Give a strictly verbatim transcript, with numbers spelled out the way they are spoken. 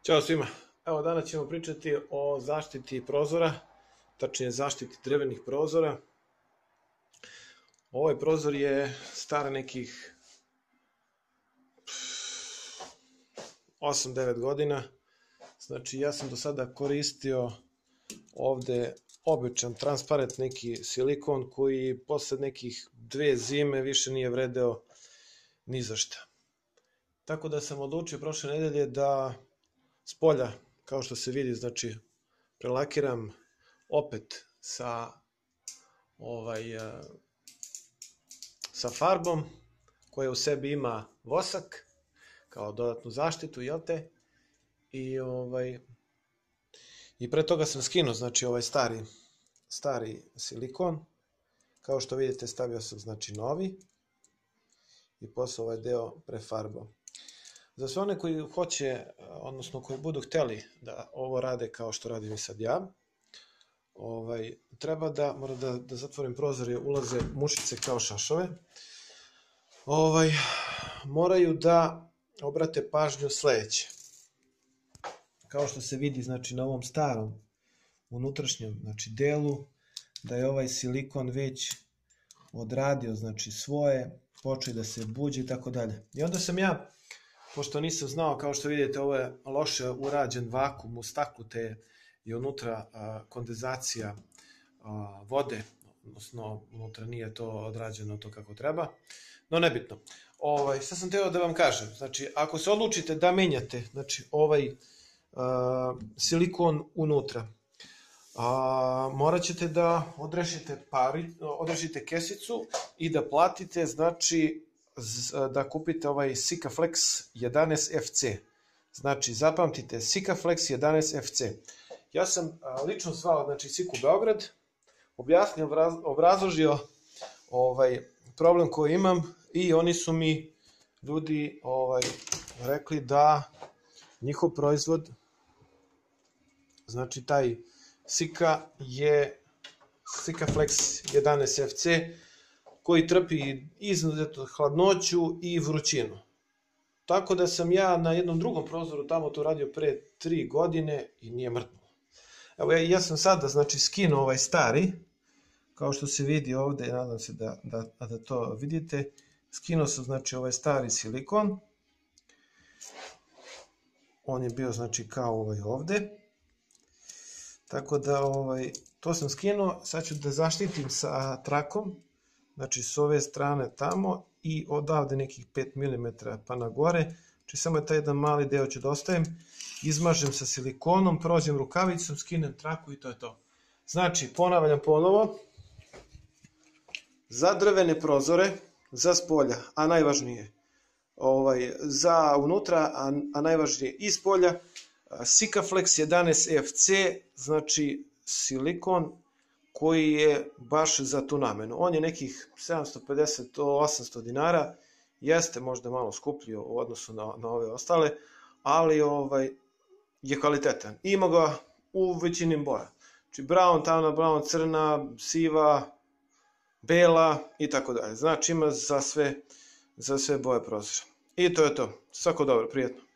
Ćao svima. Evo danas ćemo pričati o zaštiti prozora, tačnije zaštiti drvenih prozora. Ovaj prozor je star nekih osam devet godina. Znači ja sam do sada koristio ovde običan transparent neki silikon koji posle nekih dve zime više nije vredeo ni za šta. Tako da sam odlučio prošle nedelje da s polja, kao što se vidi, znači prelakiram opet sa ovaj sa farbom koja u sebi ima vosak kao dodatnu zaštitu, jel te? I ovaj i pre toga sam skinuo znači ovaj stari stari silikon. Kao što vidite, stavio sam znači novi i posle ovaj deo prefarbao. Za sve one koji hoće, odnosno koji budu hteli da ovo rade kao što radim i sad ja, ovaj, treba da, moram da, da zatvorim prozor jer ulaze mušice kao šašove, ovaj, moraju da obrate pažnju sledeće. Kao što se vidi znači na ovom starom unutrašnjem znači delu, da je ovaj silikon već odradio znači svoje, počeo da se buđe i tako dalje. I onda sam ja, pošto nisam znao, kao što vidite, ovo je loše urađen vakum u staklu, te je unutra kondenzacija vode, odnosno unutra nije to odrađeno to kako treba, no nebitno. Ovaj, sad sam teo da vam kažem, znači ako se odlučite da menjate znači ovaj silikon unutra, morat ćete da odrešite pari, odrešite kesicu i da platite znači da kupite ovaj Sikaflex jedanaest F C. Znači, zapamtite, Sikaflex jedanaest F C. Ja sam lično zvao, znači, Siku Beograd, objasnio, obrazložio ovaj problem koji imam i oni su mi, ljudi, ovaj, rekli da njihov proizvod, znači, taj Sika je Sikaflex jedanaest F C, koji trpi izuzetnu hladnoću i vrućinu. Tako da sam ja na jednom drugom prozoru tamo to radio pre tri godine i nije mrtnulo. Evo ja, ja sam sada znači skinuo ovaj stari, kao što se vidi ovde, nadam se da, da, da to vidite, skinuo sam znači ovaj stari silikon. On je bio znači kao ovaj ovde. Tako da ovaj, to sam skinuo, sad ću da zaštitim sa trakom. Znači s ove strane tamo i odavde nekih pet milimetara pa na gore. Znači samo je taj jedan mali deo ću da ostavim. Izmažem sa silikonom, prođem rukavicom, skinem traku i to je to. Znači, ponavljam ponovo. Za drvene prozore, za spolja, a najvažnije ovaj, za unutra, a, a najvažnije iz polja, Sikaflex jedanaest F C, znači silikon koji je baš za tu namenu. On je nekih sedamsto pedeset do osamsto dinara, jeste možda malo skuplji u odnosu na, na ove ostale, ali ovaj, je kvalitetan. Ima ga u većini boja. Znači brown, tamna brown, crna, siva, bela i tako dalje. Znači ima za sve, za sve boje prozora. I to je to. Svako dobro, prijetno.